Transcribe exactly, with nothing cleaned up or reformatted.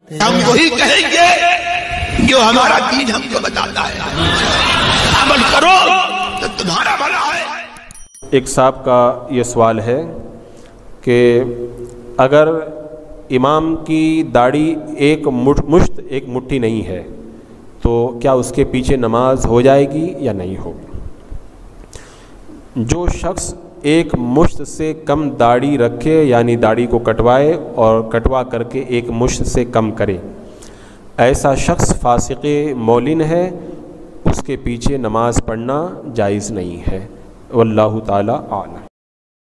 हम वही कहेंगे जो हमारा दीन हमको बताता है, अमल करो तो तुम्हारा भला है। एक साहब का ये सवाल है कि अगर इमाम की दाढ़ी एक मुठ मुश्त एक मुट्ठी नहीं है तो क्या उसके पीछे नमाज हो जाएगी या नहीं होगी? जो शख्स एक मुश्त से कम दाढ़ी रखे यानी दाढ़ी को कटवाए और कटवा करके एक मुश्त से कम करे, ऐसा शख्स फासिक़े मौलिन है, उसके पीछे नमाज़ पढ़ना जायज़ नहीं है। वल्लाहु ताला आलम।